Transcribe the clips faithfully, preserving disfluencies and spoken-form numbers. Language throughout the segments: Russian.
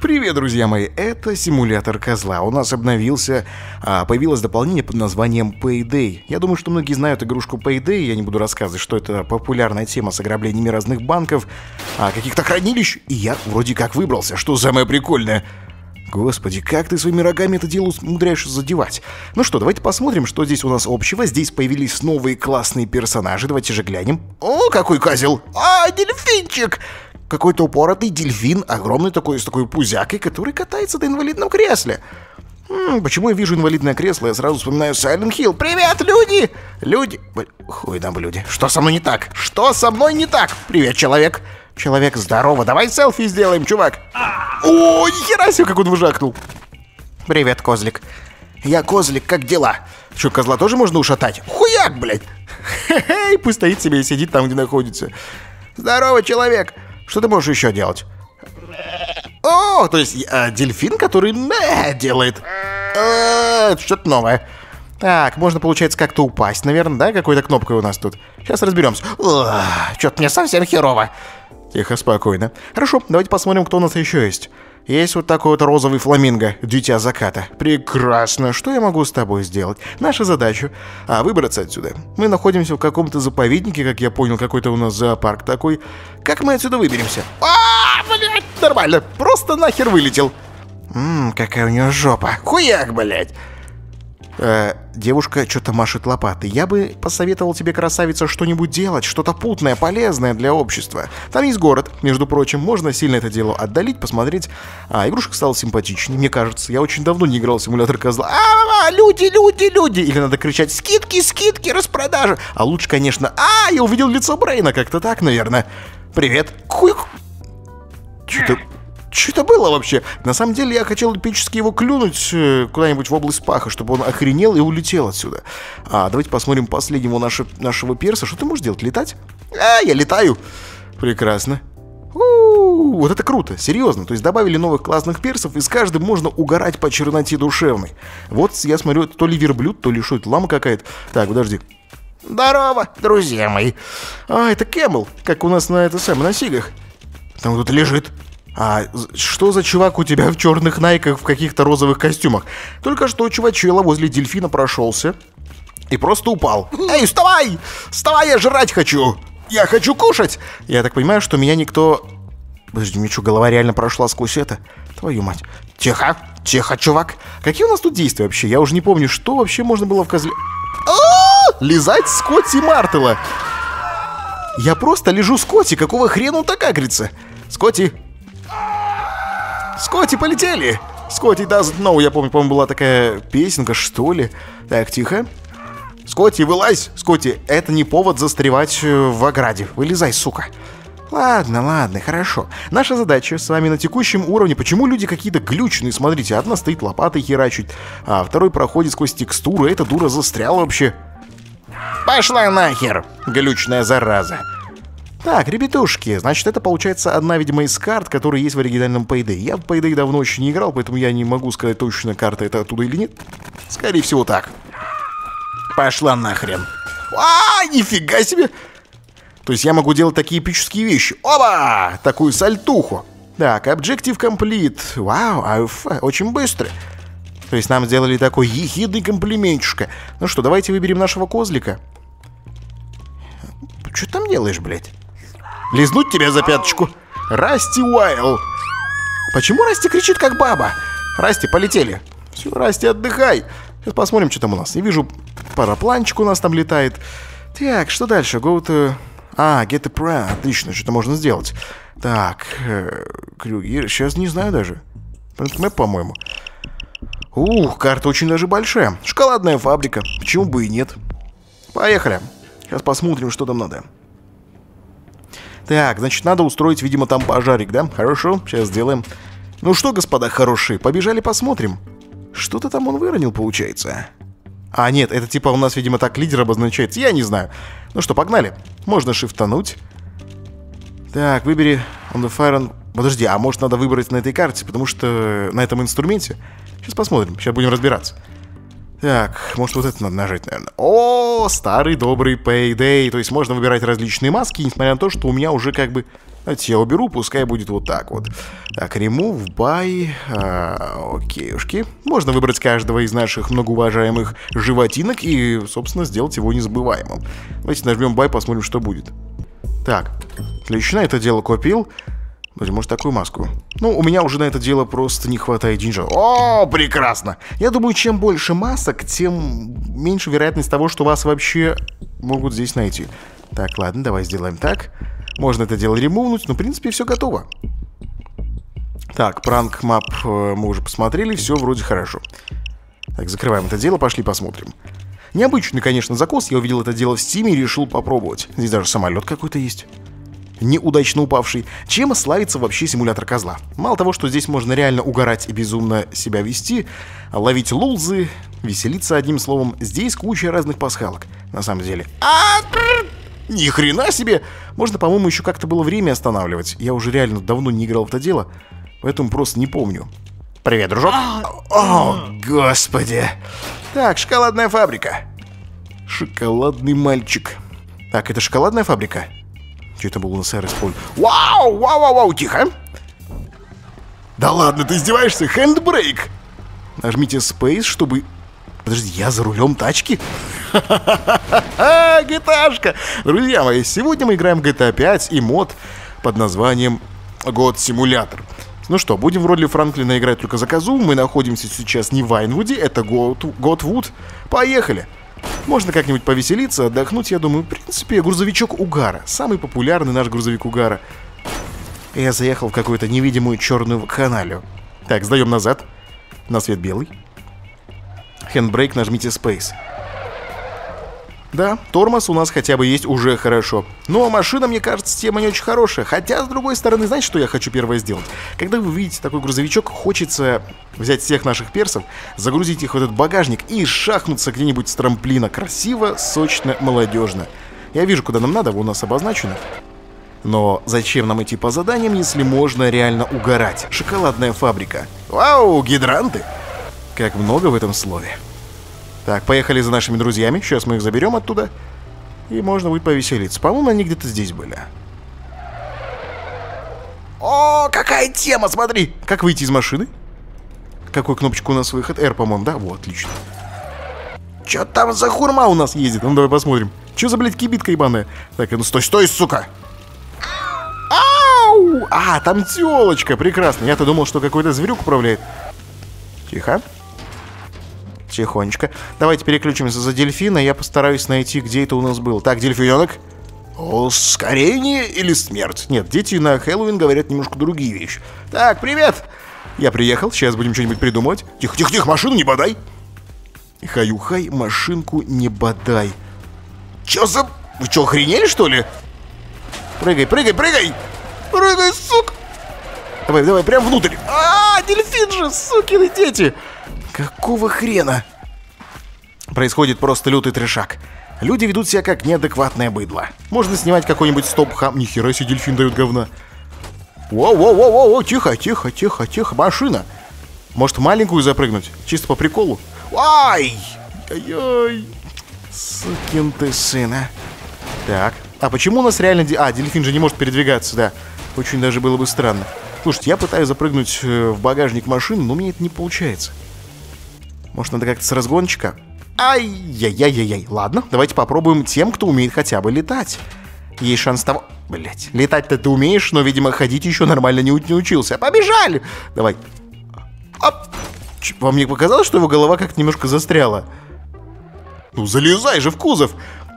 Привет, друзья мои, это симулятор козла. У нас обновился, а, появилось дополнение под названием Payday. Я думаю, что многие знают игрушку Payday. Я не буду рассказывать, что это популярная тема с ограблениями разных банков, а, каких-то хранилищ. И я вроде как выбрался, что самое прикольное. Господи, как ты своими рогами это дело умудряешься задевать? Ну что, давайте посмотрим, что здесь у нас общего. Здесь появились новые классные персонажи. Давайте же глянем. О, какой козел! А, дельфинчик! Какой-то упоротый дельфин, огромный такой, с такой пузякой, который катается на инвалидном кресле. М-м, почему я вижу инвалидное кресло, я сразу вспоминаю Silent Hill. Привет, люди! Люди... Хуй там, люди. Что со мной не так? Что со мной не так? Привет, человек. Человек, здорово. Давай селфи сделаем, чувак. О, нихера себе, как он выжахнул. Привет, козлик. Я козлик, как дела? Че, козла тоже можно ушатать? Хуяк, блядь. Хе-хе, пусть стоит себе и сидит там, где находится. Здорово, человек. Что ты можешь еще делать? О, то есть э, дельфин, который мэ делает. Э, что-то новое. Так, можно, получается, как-то упасть, наверное, да? Какой-то кнопкой у нас тут. Сейчас разберемся. Что-то мне совсем херово. Тихо, спокойно. Хорошо, давайте посмотрим, кто у нас еще есть. Есть вот такой вот розовый фламинго, дитя заката. Прекрасно. Что я могу с тобой сделать? Наша задача а, выбраться отсюда. Мы находимся в каком-то заповеднике, как я понял, какой-то у нас зоопарк такой. Как мы отсюда выберемся? А, блядь, нормально. Просто нахер вылетел. Ммм, какая у нее жопа. Хуяк, блядь. Э, девушка что-то машет лопатой. Я бы посоветовал тебе, красавица, что-нибудь делать, что-то путное, полезное для общества. Там есть город, между прочим, можно сильно это дело отдалить, посмотреть. А игрушка стала симпатичнее, мне кажется. Я очень давно не играл в симулятор козла. А, люди, люди, люди! Или надо кричать: скидки, скидки, распродажи. А лучше, конечно, а, я увидел лицо Брейна, как-то так, наверное. Привет. Хуй. Что-то... Что это было вообще? На самом деле я хотел эпически его клюнуть э, куда-нибудь в область паха, чтобы он охренел и улетел отсюда. А, давайте посмотрим последнего наше, нашего перса. Что ты можешь делать? Летать? А, я летаю. Прекрасно. У-у-у, вот это круто, серьезно. То есть добавили новых классных персов, и с каждым можно угорать по черноте душевной. Вот я смотрю, это то ли верблюд, то ли что это, лама какая-то. Так, подожди. Здорово, друзья мои. А, это Кэмел, как у нас на это самое, на сигах. Там кто-то лежит. А что за чувак у тебя в черных найках, в каких-то розовых костюмах? Только что чувачела возле дельфина прошелся и просто упал. Эй, вставай! Вставай, я жрать хочу! Я хочу кушать! Я так понимаю, что меня никто... Подожди, мне что, голова реально прошла сквозь это? Твою мать. Тихо, тихо, чувак. Какие у нас тут действия вообще? Я уже не помню, что вообще можно было в козле... А-а-а! Лизать Скотти Мартела. Я просто лежу Скотти, какого хрена он так агрится? Скотти... Скотти, полетели! Скотти doesn't know. Я помню, по-моему, была такая песенка, что ли. Так, тихо. Скотти, вылазь! Скотти, это не повод застревать в ограде. Вылезай, сука. Ладно, ладно, хорошо. Наша задача с вами на текущем уровне. Почему люди какие-то глючные? Смотрите, одна стоит лопатой херачить, а второй проходит сквозь текстуру. Эта дура застряла вообще. Пошла нахер, глючная зараза. Так, ребятушки, значит, это получается одна, видимо, из карт, которые есть в оригинальном Payday. Я в Payday давно очень не играл, поэтому я не могу сказать точно, карта это оттуда или нет. Скорее всего, так. Пошла нахрен. А, нифига себе! То есть я могу делать такие эпические вещи. Оба! Такую сальтуху. Так, Objective Complete. Вау, АФ, очень быстро. То есть нам сделали такой ехидный комплиментчика. Ну что, давайте выберем нашего козлика. Что ты там делаешь, блядь? Лизнуть тебя за пяточку. Расти Уайл. Почему Расти кричит как баба? Расти, полетели. Все, Расти, отдыхай. Сейчас посмотрим, что там у нас. Я вижу, парапланчик у нас там летает. Так, что дальше? Go to... А, get a pra. Отлично, что-то можно сделать. Так, Крюгер, сейчас не знаю даже. Мэп, по-моему. Ух, карта очень даже большая. Шоколадная фабрика. Почему бы и нет? Поехали. Сейчас посмотрим, что там надо. Так, значит, надо устроить, видимо, там пожарик, да? Хорошо, сейчас сделаем. Ну что, господа хорошие, побежали посмотрим. Что-то там он выронил, получается. А, нет, это типа у нас, видимо, так лидер обозначается. Я не знаю. Ну что, погнали. Можно шифтануть. Так, выбери on the fire on... Подожди, а может надо выбрать на этой карте, потому что на этом инструменте... Сейчас посмотрим, сейчас будем разбираться. Так, может вот это надо нажать, наверное. О, старый добрый Payday. То есть можно выбирать различные маски, несмотря на то, что у меня уже как бы Давайте я уберу, пускай будет вот так вот. Так, remove, buy, а, окейушки. Можно выбрать каждого из наших многоуважаемых животинок и, собственно, сделать его незабываемым. Давайте нажмем buy, посмотрим, что будет. Так, отлично, это дело купил. Может, такую маску? Ну, у меня уже на это дело просто не хватает деньжат. О, прекрасно! Я думаю, чем больше масок, тем меньше вероятность того, что вас вообще могут здесь найти. Так, ладно, давай сделаем так. Можно это дело ремувнуть, но, в принципе, все готово. Так, пранк мап мы уже посмотрели, все вроде хорошо. Так, закрываем это дело, пошли посмотрим. Необычный, конечно, закос. Я увидел это дело в Стиме и решил попробовать. Здесь даже самолет какой-то есть. Неудачно упавший. Чем славится вообще симулятор козла? Мало того, что здесь можно реально угорать и безумно себя вести, ловить лулзы, веселиться одним словом, здесь куча разных пасхалок. На самом деле. А, ни хрена себе! Можно, по-моему, еще как-то было время останавливать. Я уже реально давно не играл в это дело, поэтому просто не помню. Привет, дружок. О, господи. Так, шоколадная фабрика. Шоколадный мальчик. Так, это шоколадная фабрика? Что это было на СР использовать? Вау, вау, вау, вау, тихо. Да ладно, ты издеваешься? Хэндбрейк. Нажмите Space, чтобы... Подожди, я за рулем тачки? Ха-ха-ха, джи ти эй-шка. Друзья мои, сегодня мы играем в джи ти эй пять и мод под названием God Simulator. Ну что, будем в роли Франклина играть только за козу. Мы находимся сейчас не в Вайнвуде, это Готвуд. Поехали. Можно как-нибудь повеселиться, отдохнуть, я думаю. В принципе, грузовичок угара. Самый популярный наш грузовик угара. Я заехал в какую-то невидимую черную каналью. Так, сдаем назад. На свет белый. Handbrake, нажмите Space. Да, тормоз у нас хотя бы есть, уже хорошо. Но машина, мне кажется, тема не очень хорошая. Хотя, с другой стороны, знаете, что я хочу первое сделать? Когда вы видите такой грузовичок, хочется взять всех наших персов, загрузить их в этот багажник и шахнуться где-нибудь с трамплина. Красиво, сочно, молодежно. Я вижу, куда нам надо, у нас обозначено. Но зачем нам идти по заданиям, если можно реально угорать? Шоколадная фабрика. Вау, гидранты! Как много в этом слове. Так, поехали за нашими друзьями. Сейчас мы их заберем оттуда. И можно будет повеселиться. По-моему, они где-то здесь были. О, какая тема, смотри! Как выйти из машины? Какую кнопочку у нас выход? R, по-моему, да? Вот, отлично. Чё там за хурма у нас ездит? Ну, давай посмотрим. Чё за, блядь, кибитка ебаная? Так, ну стой, стой, сука! Ау! А, там тёлочка, прекрасно. Я-то думал, что какой-то зверюк управляет. Тихо. Тихонечко. Давайте переключимся за дельфина. Я постараюсь найти, где это у нас было. Так, дельфиненок. Ускорение или смерть? Нет, дети на Хэллоуин говорят немножко другие вещи. Так, привет! Я приехал, сейчас будем что-нибудь придумывать. Тихо, тихо, тихо, машину не бодай. Хай-ухай, машинку не бодай. Чё за... Вы чё, охренели, что ли? Прыгай, прыгай, прыгай! Прыгай, сука! Давай, давай, прям внутрь. А, дельфин же, сукины дети! Какого хрена? Происходит просто лютый трешак. Люди ведут себя как неадекватное быдло. Можно снимать какой-нибудь стоп-хам. Нихера себе, дельфин дает говна. Воу-воу-воу-воу, тихо, тихо, тихо, тихо, машина. Может, в маленькую запрыгнуть? Чисто по приколу. Ай! Ай-яй! Сукин ты сына. Так, а почему у нас реально... А, дельфин же не может передвигаться, да. Очень даже было бы странно. Слушайте, я пытаюсь запрыгнуть в багажник машины, но у меня это не получается. Может, надо как-то с разгончика? Ай-яй-яй-яй-яй. Ладно, давайте попробуем тем, кто умеет хотя бы летать. Есть шанс того... Блять, летать-то ты умеешь, но, видимо, ходить еще нормально не, не учился. Побежали! Давай. Оп. Ч, вам не показалось, что его голова как-то немножко застряла? Ну, залезай же в кузов.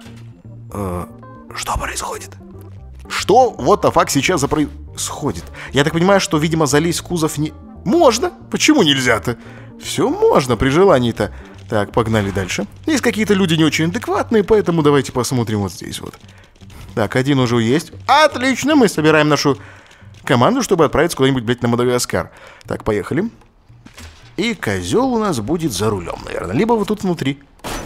Э, что происходит? Что, вот the fuck, сейчас за происходит? Я так понимаю, что, видимо, залезть в кузов не... Можно? Почему нельзя-то? Все можно при желании-то. Так, погнали дальше. Есть какие-то люди не очень адекватные, поэтому давайте посмотрим вот здесь вот. Так, один уже есть. Отлично, мы собираем нашу команду, чтобы отправиться куда-нибудь, блядь, на Мадагаскар. Так, поехали. И козел у нас будет за рулем, наверное. Либо вот тут внутри.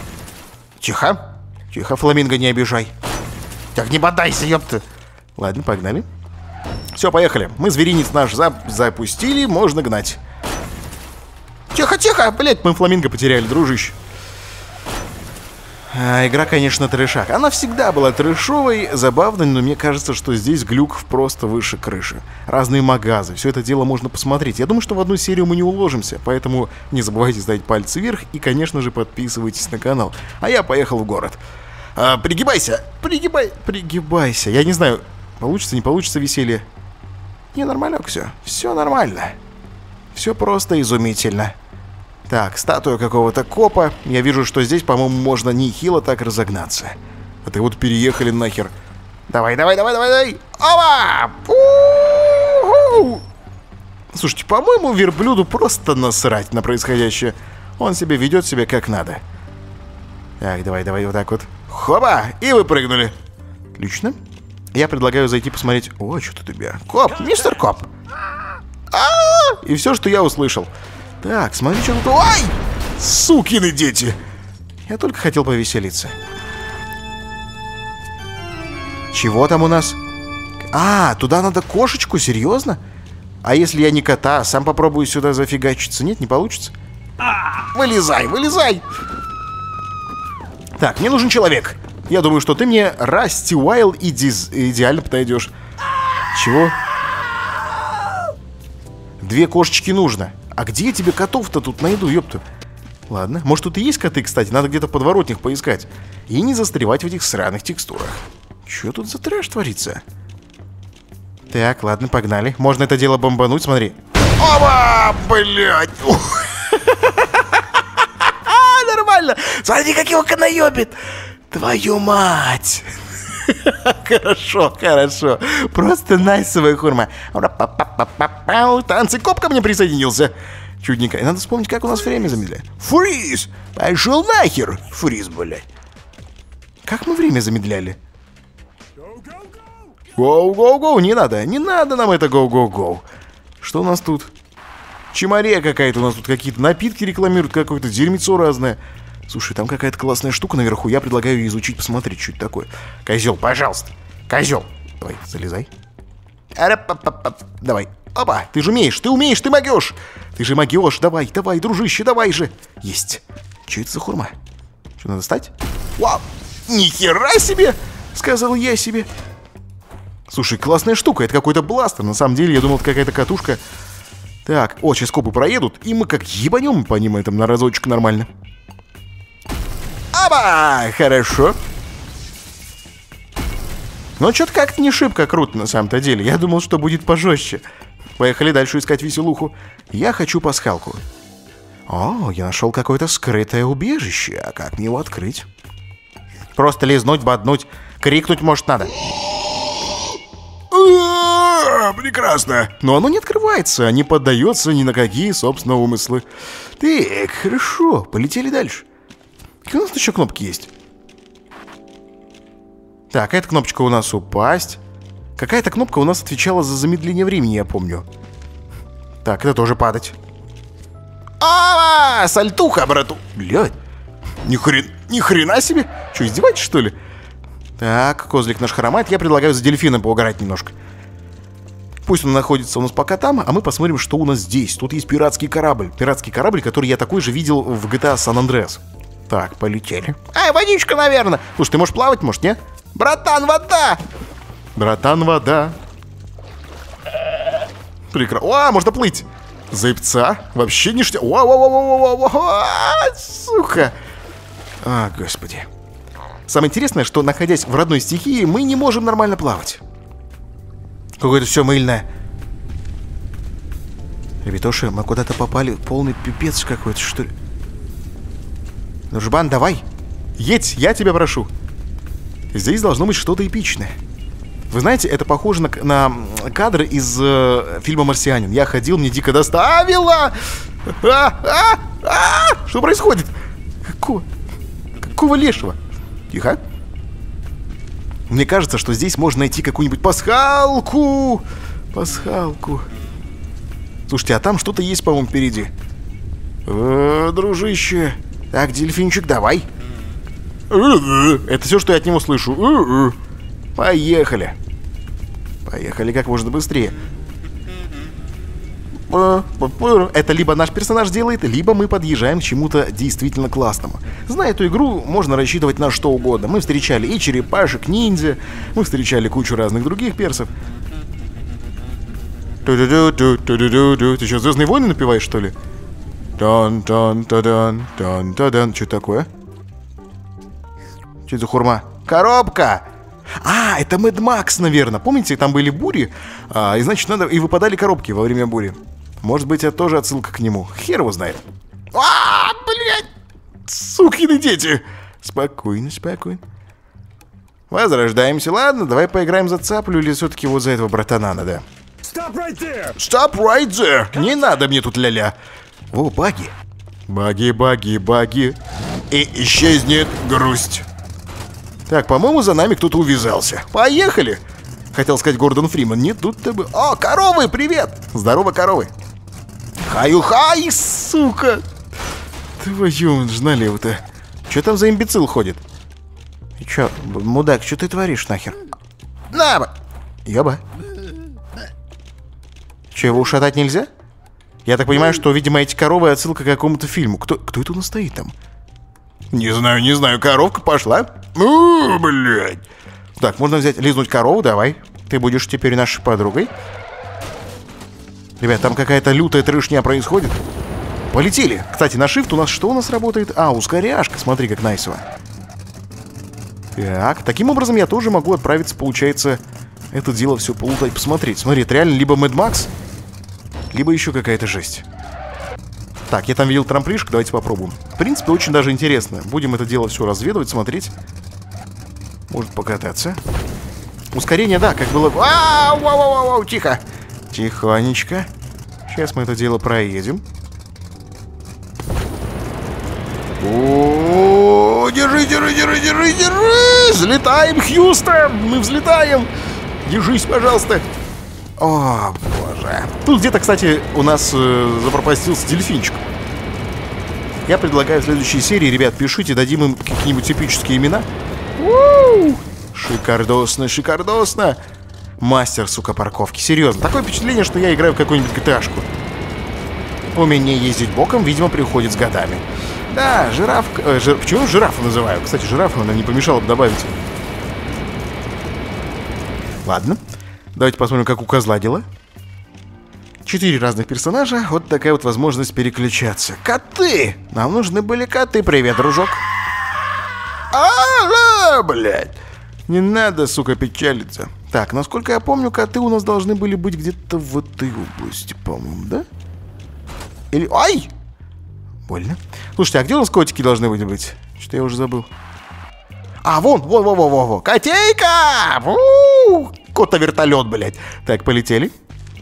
Тихо. Тихо, фламинго, не обижай. Так, не бодайся, ёпта. Ладно, погнали. Все, поехали. Мы зверинец наш зап запустили, можно гнать. Тихо, тихо, блядь, мы фламинго потеряли, дружище. А, игра, конечно, трэшак. Она всегда была трэшовой, забавной, но мне кажется, что здесь глюк просто выше крыши. Разные магазы, все это дело можно посмотреть. Я думаю, что в одну серию мы не уложимся, поэтому не забывайте ставить пальцы вверх и, конечно же, подписывайтесь на канал. А я поехал в город. А, пригибайся, пригибай, пригибайся. Я не знаю, получится, не получится веселье. Не, нормально все, все нормально. Все просто изумительно. Так, статуя какого-то копа. Я вижу, что здесь, по-моему, можно нехило так разогнаться. А ты вот переехали нахер. Давай, давай, давай, давай, давай. Ова! У-у-у! Слушайте, по-моему, верблюду просто насрать на происходящее. Он себе ведет себя как надо. Так, давай, давай, вот так вот. Хоба! И вы прыгнули. Отлично. Я предлагаю зайти посмотреть. О, что тут у тебя? Коп, мистер Коп. А-а-а! И все, что я услышал. Так, смотри, что тут... Ой! Сукины дети! Я только хотел повеселиться. Чего там у нас? А, туда надо кошечку, серьезно? А если я не кота, сам попробую сюда зафигачиться? Нет, не получится? Вылезай, вылезай! Так, мне нужен человек. Я думаю, что ты мне Расти Уайл иди- идеально подойдешь. Чего? Две кошечки нужно. А где я тебе котов-то тут найду, ёпту? Ладно, может тут и есть коты, кстати. Надо где-то в подворотнях поискать. И не застревать в этих сраных текстурах. Чё тут за трэш творится? Так, ладно, погнали. Можно это дело бомбануть, смотри. Оба, блядь! Нормально! Смотри, как его канаёбит! Твою мать! Хорошо, хорошо. Просто найсовая хурма. Танцы, коп ко мне присоединился. Чудненько. И надо вспомнить, как у нас время замедляет. Фриз! Пошел нахер! Фриз, блядь. Как мы время замедляли? Гоу-гоу-гоу! Не надо, не надо нам это гоу-гоу-гоу. Что у нас тут? Чемария какая-то у нас тут, какие-то напитки рекламируют, какое-то дерьмецо разное. Слушай, там какая-то классная штука наверху. Я предлагаю ее изучить, посмотреть, что это такое. Козел, пожалуйста. Козел. Давай, залезай. Давай. Опа, ты же умеешь, ты умеешь, ты могешь. Ты же могешь. Давай, давай, дружище, давай же. Есть. Что это за хурма? Что, надо стать? Вау. Нихера себе, сказал я себе. Слушай, классная штука. Это какой-то бластер. На самом деле, я думал, это какая-то катушка. Так, о, сейчас копы проедут. И мы как ебанем по ним этом на разочек нормально. Аба! Хорошо. Но что-то как-то не шибко круто на самом-то деле. Я думал, что будет пожестче. Поехали дальше искать веселуху. Я хочу пасхалку. О, я нашел какое-то скрытое убежище. А как мне его открыть? Просто лизнуть, боднуть. Крикнуть, может, надо. Прекрасно. Но оно не открывается, не поддается ни на какие, собственно, умыслы. Так, хорошо, полетели дальше. Какие у нас еще кнопки есть? Так, эта кнопочка у нас упасть. Какая-то кнопка у нас отвечала за замедление времени, я помню. Так, это тоже падать. А, сальтуха, брату. Блядь. Ни хрена, ни хрена себе. Что, издеваетесь, что ли? Так, козлик наш хромает. Я предлагаю за дельфином поугарать немножко. Пусть он находится у нас пока там, а мы посмотрим, что у нас здесь. Тут есть пиратский корабль. Пиратский корабль, который я такой же видел в джи ти эй San Andreas. Так, полетели. Ай, водичка, наверное. Слушай, ты можешь плавать, может, нет? Братан, вода! Братан, вода. Прекрасно. О, можно плыть. Заебца. Вообще ништяк. Сука. А, господи. Самое интересное, что, находясь в родной стихии, мы не можем нормально плавать. Какое-то все мыльное. Ребятоши, мы куда-то попали. Полный пипец какой-то, что ли. Дружбан, давай. Едь, я тебя прошу. Здесь должно быть что-то эпичное. Вы знаете, это похоже на, на кадры из э, фильма «Марсианин». Я ходил, мне дико доставило. А, а, а! Что происходит? Какого? Какого лешего? Тихо. Мне кажется, что здесь можно найти какую-нибудь пасхалку. Пасхалку. Слушайте, а там что-то есть, по-моему, впереди. Э, дружище. Так, дельфинчик, давай. Это все, что я от него слышу. Поехали. Поехали как можно быстрее. Это либо наш персонаж делает, либо мы подъезжаем к чему-то действительно классному. Зная эту игру, можно рассчитывать на что угодно. Мы встречали и черепашек, ниндзя, мы встречали кучу разных других персов. Ты что, «Звездные войны» напеваешь, что ли? Тан-тан-та-дан-тан-та-дан. Что такое? Что это за хурма? Коробка! А, это Мэд Макс, наверное. Помните, там были бури, а, и значит, надо и выпадали коробки во время бури. Может быть, это тоже отсылка к нему. Хер его знает. А, блядь! Сукины дети! Спокойно, спокойно. Возрождаемся. Ладно, давай поиграем за цаплю или все-таки вот за этого братана надо. Stop right there! Stop right there! Не надо мне тут ля-ля. О, баги. Баги, баги, баги. И исчезнет грусть. Так, по-моему, за нами кто-то увязался. Поехали! Хотел сказать Гордон Фриман. Нет, тут-то бы... О, коровы, привет! Здорово, коровы. Хаю-хай, сука! Твою ж налево-то. Че там за имбецил ходит? И че, мудак, что ты творишь нахер? На! Ёба. Че, его ушатать нельзя? Я так понимаю, что, видимо, эти коровы отсылка к какому-то фильму. Кто, кто это у нас стоит там? Не знаю, не знаю, коровка пошла. О, блядь. Так, можно взять, лизнуть корову, давай. Ты будешь теперь нашей подругой. Ребят, там какая-то лютая трешня происходит. Полетели. Кстати, на shift у нас что у нас работает? А, ускоряшка, смотри, как найсово. Так, таким образом я тоже могу отправиться, получается, это дело все полутать, посмотреть. Смотри, это реально либо Мэд Макс, либо еще какая-то жесть. Так, я там видел трамплишку, давайте попробуем. В принципе, очень даже интересно. Будем это дело все разведывать, смотреть. Может покататься. Ускорение, да, как было... Ау, ау, ау, ау, тихо. Тихонечко. Сейчас мы это дело проедем. О, держи, держи, держи, держи, держи. Взлетаем, Хьюстон. Мы взлетаем. Держись, пожалуйста. О, боже. Тут где-то, кстати, у нас э, запропастился дельфинчик. Я предлагаю в следующей серии, ребят, пишите, дадим им какие-нибудь эпические имена. У-у-у! Шикардосно, шикардосно. Мастер, сука, парковки. Серьезно, такое впечатление, что я играю в какую-нибудь джи ти эй-шку. Умение ездить боком, видимо, приходит с годами. Да, жирафка... Э, жир... Почему жирафу называю? Кстати, жирафу она не помешала бы добавить. Ладно. Давайте посмотрим, как у козла дела. Четыре разных персонажа. Вот такая вот возможность переключаться. Коты! Нам нужны были коты. Привет, дружок. А-а-а, блядь. Не надо, сука, печалиться. Так, насколько я помню, коты у нас должны были быть где-то в этой области, по-моему, да? Или... Ай! Больно. Слушайте, а где у нас котики должны были быть? Что-то я уже забыл. А, вон, вон, вон, вон, вон. Котейка! У-у-у! Кота-вертолет, блядь. Так, полетели.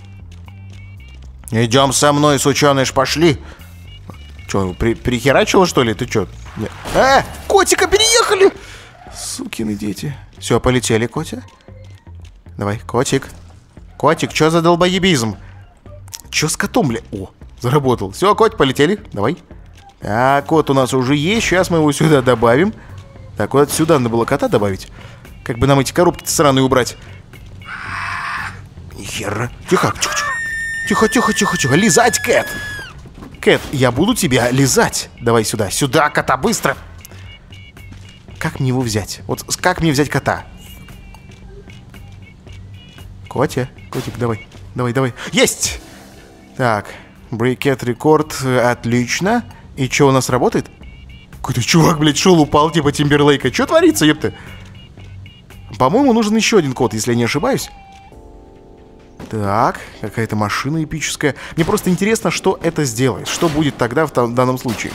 Идем со мной, сученыш, пошли. Че, при прихерачило, что ли? Ты че? Э, котика переехали! Сукины дети. Все, полетели, Котя. Давай, котик. Котик, что за долбоебизм? Че с котом, бля? О, заработал. Все, кот, полетели. Давай. А, кот у нас уже есть. Сейчас мы его сюда добавим. Так, вот сюда надо было кота добавить. Как бы нам эти коробки-то сраные убрать. Нихера. Тихо, тихо, тихо. Тихо, тихо, тихо, тихо. Лизать, Кэт. Кэт, я буду тебя лизать. Давай сюда. Сюда, кота, быстро. Как мне его взять? Вот как мне взять кота? Котя, котик, давай. Давай, давай. Есть! Так, брикет рекорд. Отлично. И что у нас работает? Какой-то чувак, блядь, шел, упал, типа Тимберлейка. Что творится, епты? По-моему, нужен еще один код, если я не ошибаюсь. Так, какая-то машина эпическая. Мне просто интересно, что это сделает. Что будет тогда в данном случае?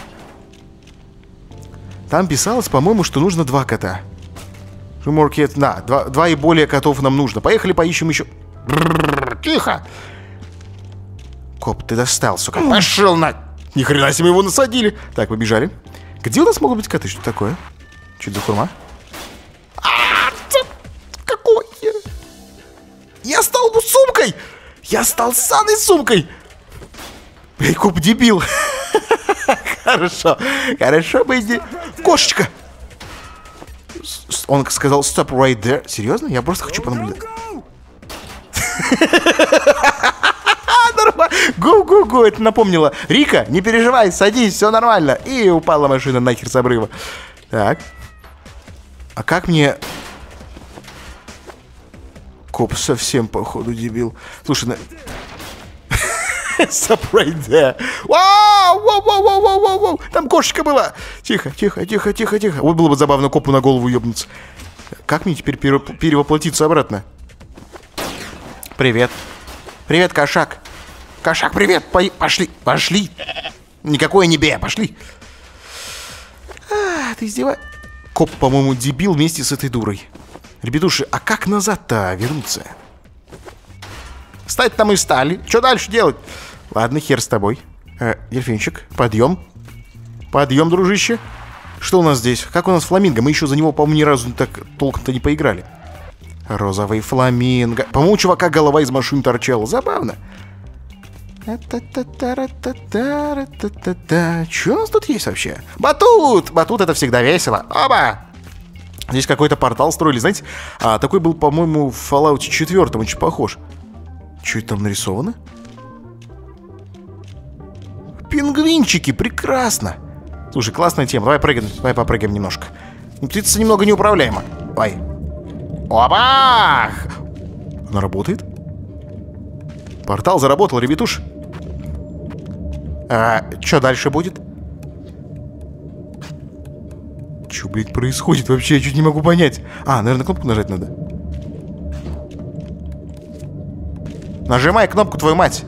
Там писалось, по-моему, что нужно два кота. Cat, да, два, два и более котов нам нужно. Поехали, поищем еще. Бррр, тихо! Коп, ты достал, сука. Пошел на... Ни хрена себе, его насадили. Так, побежали. Где у нас могут быть коты? Что такое? Что это за хурма? Какого хера? Я стал сумкой! Я стал ссаной сумкой! Эй, Коп, дебил. Хорошо, хорошо, Бэйди. Кошечка! Он сказал stop right there. Серьезно? Я просто хочу понаблюдать. Нормально. Go, go, другое это напомнило. Рика, не переживай, садись, все нормально. И упала машина нахер с обрыва. Так. А как мне... Коп совсем, походу, дебил. Слушай, на... Stop right there. Вау, вау, вау, вау, вау, вау, вау. Там кошечка была. Тихо, тихо, тихо, тихо, тихо. Вот было бы забавно копу на голову ёбнуться. Как мне теперь перевоплотиться обратно? Привет. Привет, кошак. Кошак, привет. По... Пошли, пошли. Никакое не бей, пошли. А, ты издеваешься? Коп, по-моему, дебил вместе с этой дурой. Ребятуши, а как назад-то вернуться? Стать там и стали. Что дальше делать? Ладно, хер с тобой. Э, дельфинчик, подъем. Подъем, дружище. Что у нас здесь? Как у нас фламинго? Мы еще за него, по-моему, ни разу так толком-то не поиграли. Розовый фламинго. По-моему, у чувака голова из машины торчала. Забавно. Что у нас тут есть вообще? Батут! Батут — это всегда весело. Оба! Здесь какой-то портал строили, знаете? А, такой был, по-моему, в Fallout четыре, очень похож. Что это там нарисовано? Пингвинчики, прекрасно. Слушай, классная тема. Давай прыгаем, давай попрыгаем немножко. Птица немного неуправляема. Ой. Опа! Она работает? Портал заработал, ребятуш. А, что дальше будет? Что, блядь, происходит вообще? Я чуть не могу понять. А, наверное, кнопку нажать надо. Нажимай кнопку, твою мать.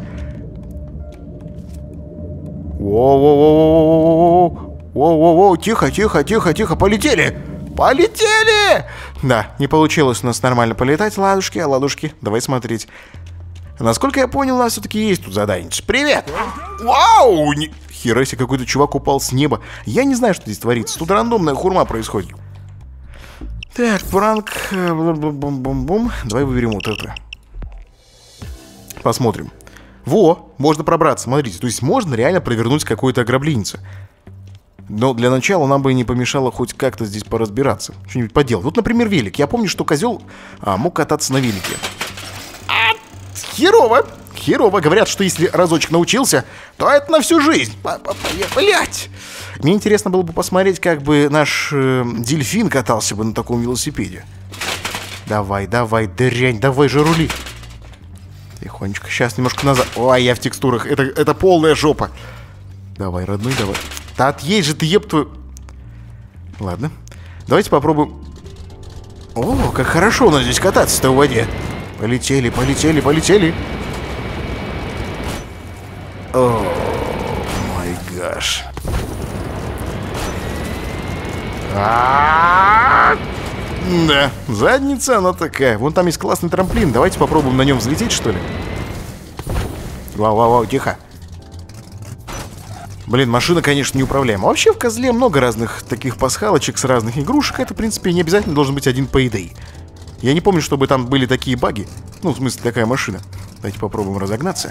Воу-воу-воу-воу-воу-воу. Воу-воу-воу. Тихо, тихо, тихо, тихо. Полетели. Полетели! Да, не получилось у нас нормально полетать. Ладушки, а ладушки. Давай смотреть. Насколько я понял, у нас все-таки есть тут задание. Привет! Вау! Ни... Хера себе, какой-то чувак упал с неба. Я не знаю, что здесь творится. Тут рандомная хурма происходит. Так, пранк. Бум-бум-бум-бум. Давай выберем вот это. Посмотрим. Во, можно пробраться, смотрите. То есть можно реально провернуть какое-то ограбление. Но для начала нам бы не помешало хоть как-то здесь поразбираться. Что-нибудь поделать. Вот, например, велик. Я помню, что козел а, мог кататься на велике. А, херово. Херово. Говорят, что если разочек научился, то это на всю жизнь. Блять. Мне интересно было бы посмотреть, как бы наш э, дельфин катался бы на таком велосипеде. Давай, давай, дрянь, давай же рули. Тихонечко, сейчас немножко назад. Ой, я в текстурах, это, это полная жопа. Давай, родной, давай. Да отъедь же ты, еб твою. Ладно, давайте попробуем. О, как хорошо у нас здесь кататься-то в воде. Полетели, полетели, полетели. О, май гаш. Да, задница она такая. Вон там есть классный трамплин. Давайте попробуем на нем взлететь, что ли. Вау-вау-вау, тихо. Блин, машина, конечно, неуправляема. Вообще в козле много разных таких пасхалочек с разных игрушек. Это, в принципе, не обязательно должен быть один Payday. Я не помню, чтобы там были такие баги. Ну, в смысле, такая машина. Давайте попробуем разогнаться.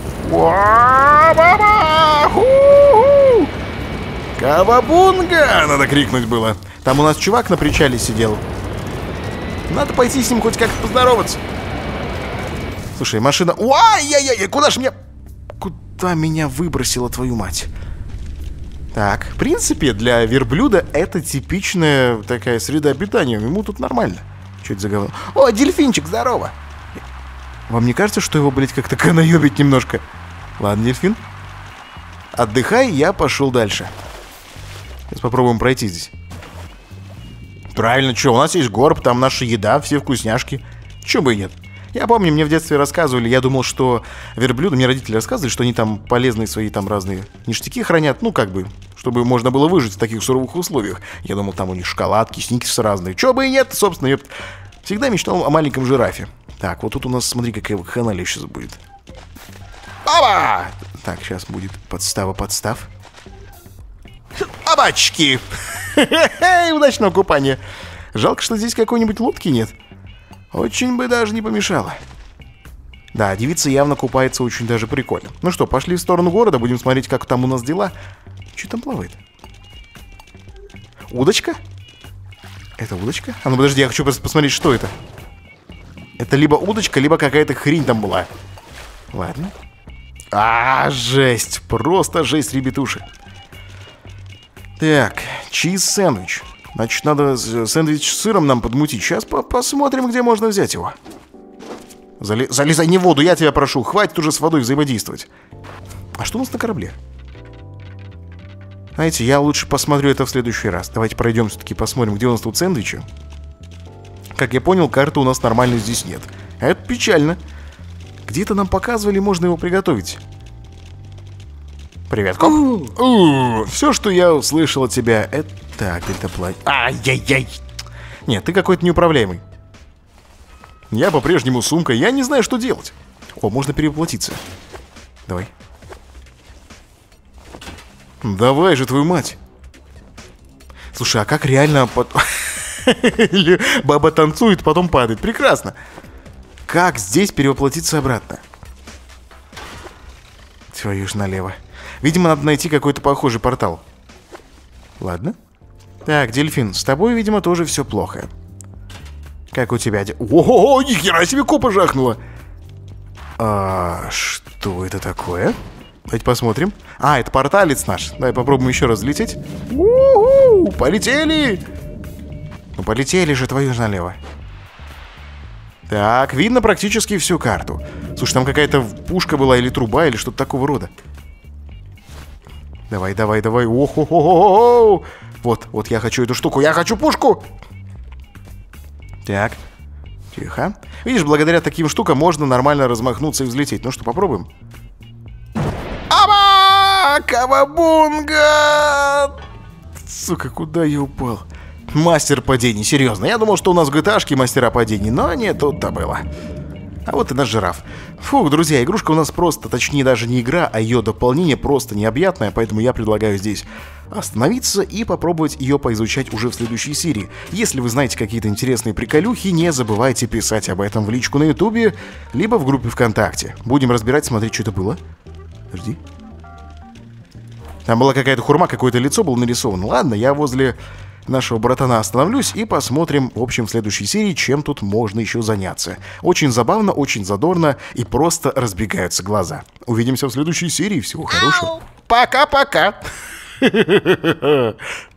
Кавабунга! Надо крикнуть было. Там у нас чувак на причале сидел. Надо пойти с ним хоть как-то поздороваться. Слушай, машина... Ой-яй-яй, куда ж меня... Куда меня выбросила, твою мать? Так, в принципе, для верблюда это типичная такая среда обитания. Ему тут нормально. Что это за говно? О, дельфинчик, здорово! Вам не кажется, что его, блядь, как-то канаёбить немножко? Ладно, дельфин. Отдыхай, я пошел дальше. Сейчас попробуем пройти здесь. Правильно, что, у нас есть горб, там наша еда, все вкусняшки. Чё бы и нет. Я помню, мне в детстве рассказывали, я думал, что верблюды, мне родители рассказывали, что они там полезные свои там разные ништяки хранят, ну как бы, чтобы можно было выжить в таких суровых условиях. Я думал, там у них шоколадки, сникерсы разные. Чё бы и нет, собственно, я всегда мечтал о маленьком жирафе. Так, вот тут у нас, смотри, какая каналия сейчас будет. Опа! Так, сейчас будет подстава, подстав. Обачки! Удачного купания. Жалко, что здесь какой-нибудь лодки нет. Очень бы даже не помешало. Да, девица явно купается очень даже прикольно. Ну что, пошли в сторону города, будем смотреть, как там у нас дела. Что там плавает? Удочка? Это удочка? А ну подожди, я хочу просто посмотреть, что это. Это либо удочка, либо какая-то хрень там была. Ладно. А, жесть. Просто жесть, ребятуши. Так, чиз-сэндвич. Значит, надо сэндвич с сыром нам подмутить. Сейчас по посмотрим, где можно взять его. Зали залезай не в воду, я тебя прошу. Хватит уже с водой взаимодействовать. А что у нас на корабле? Знаете, я лучше посмотрю это в следующий раз. Давайте пройдем все-таки, посмотрим, где у нас тут сэндвичи. Как я понял, карты у нас нормально здесь нет. Это печально. Где-то нам показывали, можно его приготовить. Привет, коп. Все, что я услышал от тебя, это... Так, дельтаплан. Ай-яй-яй. Нет, ты какой-то неуправляемый. Я по-прежнему сумка, я не знаю, что делать. О, можно перевоплотиться. Давай. Давай же, твою мать. Слушай, а как реально... Баба танцует, потом падает. Прекрасно. Как здесь перевоплотиться обратно? Твою ж налево. Видимо, надо найти какой-то похожий портал. Ладно. Так, дельфин, с тобой, видимо, тоже все плохо. Как у тебя... Ого, ни хера себе копа жахнула. А, что это такое? Давайте посмотрим. А, это порталец наш. Давай попробуем еще раз взлететь. У-ху, полетели! Ну, полетели же, твою же налево. Так, видно практически всю карту. Слушай, там какая-то пушка была или труба, или что-то такого рода. Давай, давай, давай. О-хо-хо-хо-хо! Вот, вот я хочу эту штуку. Я хочу пушку! Так, тихо. Видишь, благодаря таким штукам можно нормально размахнуться и взлететь. Ну что, попробуем? Аба! Кавабунга! Сука, куда я упал? Мастер падений, серьезно. Я думал, что у нас в джи ти эй-шке мастера падений, но не тут-то было. А вот и наш жираф. Фух, друзья, игрушка у нас просто, точнее даже не игра, а ее дополнение просто необъятное, поэтому я предлагаю здесь остановиться и попробовать ее поизучать уже в следующей серии. Если вы знаете какие-то интересные приколюхи, не забывайте писать об этом в личку на ютубе, либо в группе ВКонтакте. Будем разбирать, смотреть, что это было. Подожди. Там была какая-то хурма, какое-то лицо было нарисовано. Ладно, я возле... нашего братана остановлюсь и посмотрим, в общем, в следующей серии, чем тут можно еще заняться. Очень забавно, очень задорно и просто разбегаются глаза. Увидимся в следующей серии. Всего хорошего. Пока-пока.